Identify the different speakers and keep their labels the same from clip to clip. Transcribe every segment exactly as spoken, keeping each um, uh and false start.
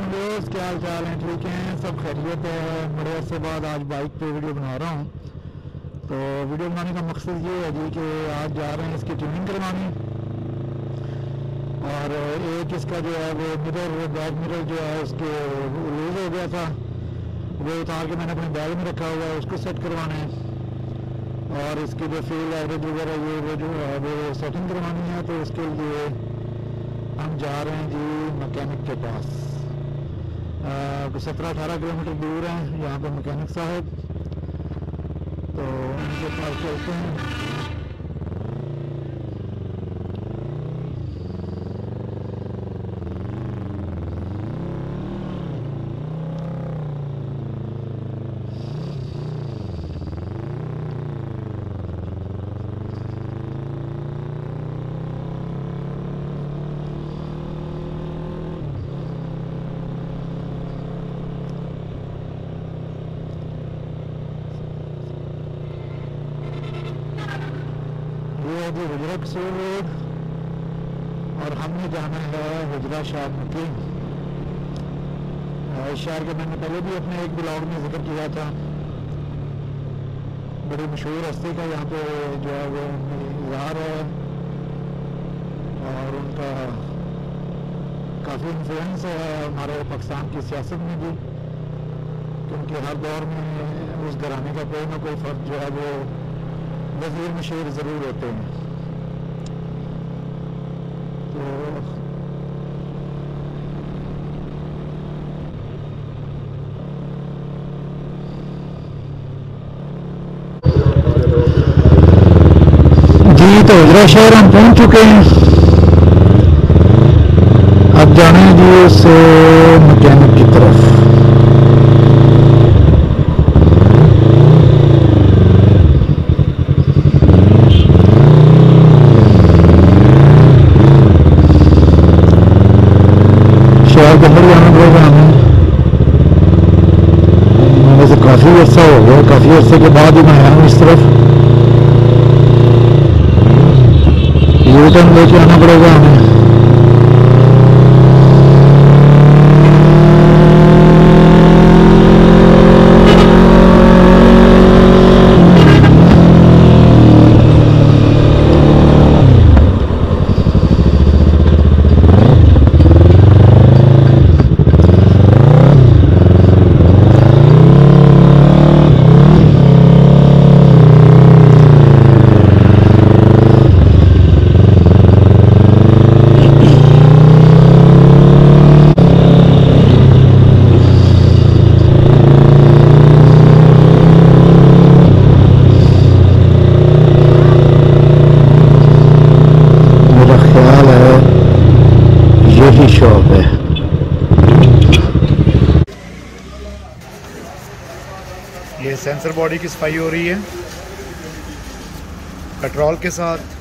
Speaker 1: Viewers, क्या हाल चाल हैं? ठीक हैं, सब खैरियत है। बड़े अरसे बाद आज बाइक पे वीडियो बना रहा हूँ। तो वीडियो बनाने का मकसद ये है जी कि आज जा रहे हैं इसकी ट्यूनिंग करवाने, और एक इसका जो है वो मिरर, बैक मिरर जो है उसके लूज हो गया था, वो उतार के मैंने अपने बैग में रखा हुआ है, उसको सेट करवाना है। और इसकी जो फ्यूल एवरेज वगैरह ये वो जो है वो सेटिंग करवानी है। तो उसके लिए हम जा रहे हैं जी मैकेनिक के पास। सत्रह अठारह किलोमीटर दूर है यहाँ पे मैकेनिक साहब, तो उनके पास चलते हैं। ये हुजरा कसूर रोड, और हमने जाना है हुजरा शाह मक्की। इस शहर के मैंने पहले भी अपने एक ब्लॉग में जिक्र किया था। बड़ी मशहूर हस्ती का यहाँ पे जो है वो इज़हार है, और उनका काफ़ी इन्फ्लुएंस है हमारे पाकिस्तान की सियासत में भी, क्योंकि हर दौर में उस घराने का कोई ना कोई फ़र्द जो है वो वज़ीर मशहूर ज़रूर होते हैं। तो जी, तो हुजरा शहर हम पहुंच चुके हैं। अब जाना है जी उस मैकेनिक की तरफ। शहर के अंदर जाना पड़ेगा हमें। वैसे काफ़ी अर्सा हो गया, काफ़ी अर्से के बाद ही मैं आया हूँ इस तरफ। यू टर्न लेके आना पड़ेगा हमें। यही शॉप है।
Speaker 2: ये सेंसर बॉडी की सफाई हो रही है पेट्रोल के साथ।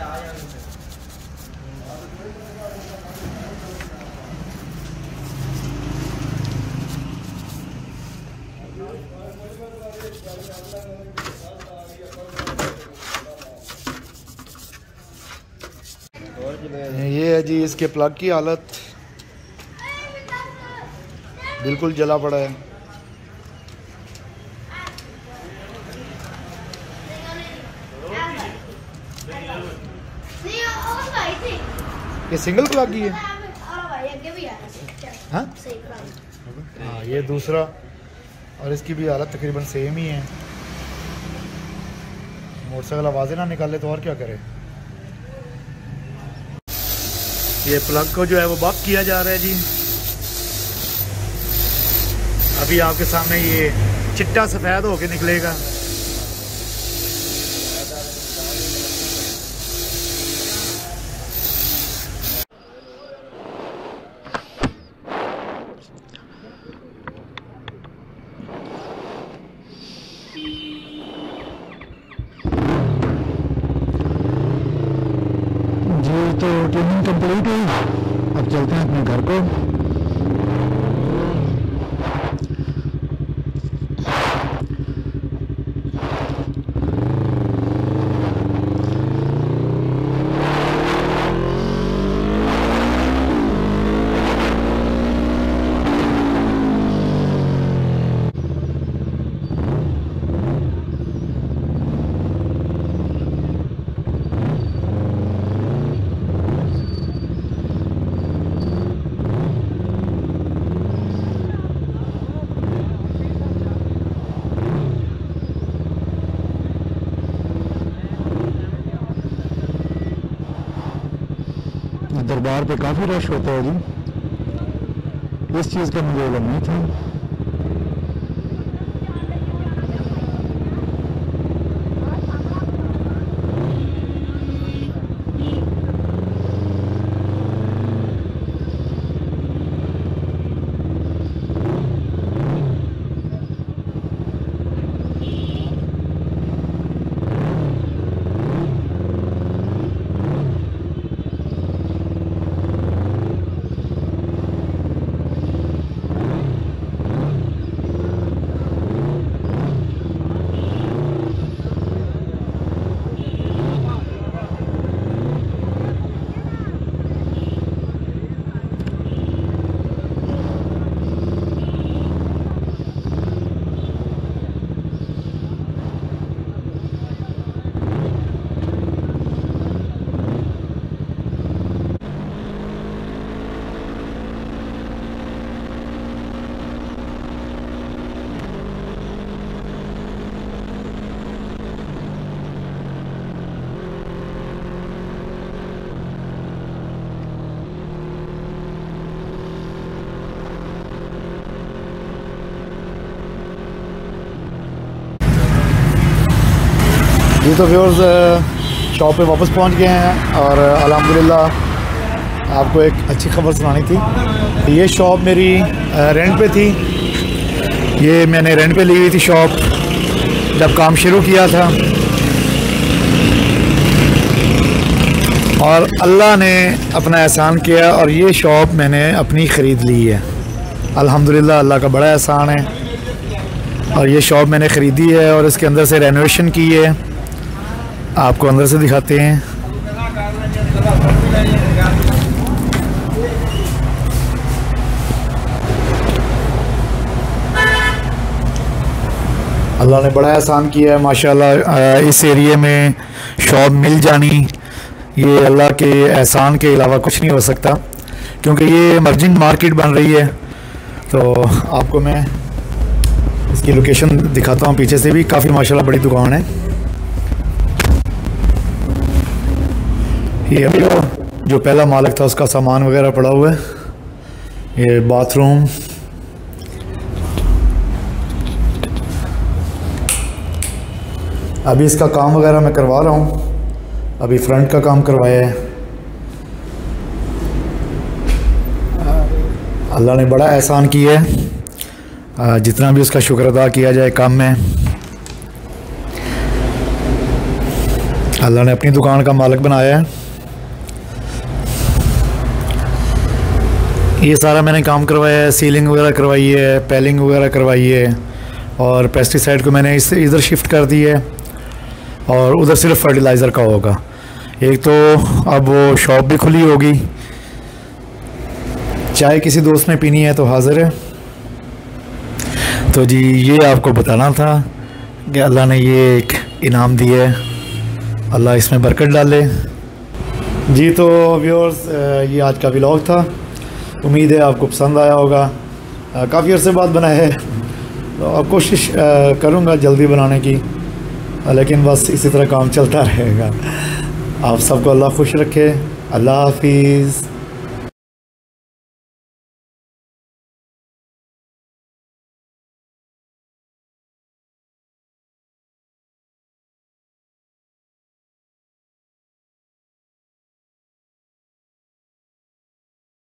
Speaker 2: ये है जी इसके प्लग की हालत, बिल्कुल जला पड़ा है। ये सिंगल प्लग ही है। हाँ हाँ, ये दूसरा, और इसकी भी हालत तकरीबन सेम ही है। मोटरसाइकिल आवाज़ें ना निकाले तो और क्या करे। ये प्लग को जो है वो बक किया जा रहा है जी। अभी आपके सामने ये चिट्टा सफ़ेद होके निकलेगा।
Speaker 1: तो ट्रेनिंग कंप्लीट हुई, अब चलते हैं अपने घर को। दरबार पे काफ़ी रश होता है जी, इस चीज़ का मुझे इल्म नहीं था।
Speaker 2: जी तो व्यूअर्स शॉप पे वापस पहुंच गए हैं और अल्हम्दुलिल्लाह आपको एक अच्छी खबर सुनानी थी। ये शॉप मेरी रेंट पे थी, ये मैंने रेंट पे ली हुई थी शॉप जब काम शुरू किया था, और अल्लाह ने अपना एहसान किया और ये शॉप मैंने अपनी ख़रीद ली है। अल्हम्दुलिल्लाह अल्लाह का बड़ा एहसान है। और ये शॉप मैंने ख़रीदी है और इसके अंदर से रेनोवेशन की है, आपको अंदर से दिखाते हैं। अल्लाह ने बड़ा एहसान किया है माशाल्लाह। इस एरिया में शॉप मिल जानी ये अल्लाह के एहसान के अलावा कुछ नहीं हो सकता, क्योंकि ये इमर्जिंग मार्केट बन रही है। तो आपको मैं इसकी लोकेशन दिखाता हूँ, पीछे से भी काफ़ी माशाल्लाह बड़ी दुकान है। ये अभी जो पहला मालिक था उसका सामान वगैरह पड़ा हुआ है। ये बाथरूम, अभी इसका काम वगैरह मैं करवा रहा हूँ, अभी फ्रंट का काम करवाया है। अल्लाह ने बड़ा एहसान किया है, जितना भी उसका शुक्र अदा किया जाए कम है। अल्लाह ने अपनी दुकान का मालिक बनाया है। ये सारा मैंने काम करवाया है, सीलिंग वगैरह करवाई है, पेलिंग वगैरह करवाई है, और पेस्टिसाइड को मैंने इस इधर शिफ्ट कर दी है, और उधर सिर्फ फर्टिलाइज़र का होगा। एक तो अब वो शॉप भी खुली होगी, चाय किसी दोस्त ने पीनी है तो हाज़िर है। तो जी ये आपको बताना था कि अल्लाह ने ये एक इनाम दिया है, अल्लाह इसमें बरकत डाले। जी तो व्यूअर्स ये आज का व्लॉग था, उम्मीद है आपको पसंद आया होगा। काफ़ी अरसे बाद बनाया है, तो अब कोशिश करूँगा जल्दी बनाने की, लेकिन बस इसी तरह काम चलता रहेगा। आप सबको अल्लाह खुश रखे। अल्लाह हाफिज़।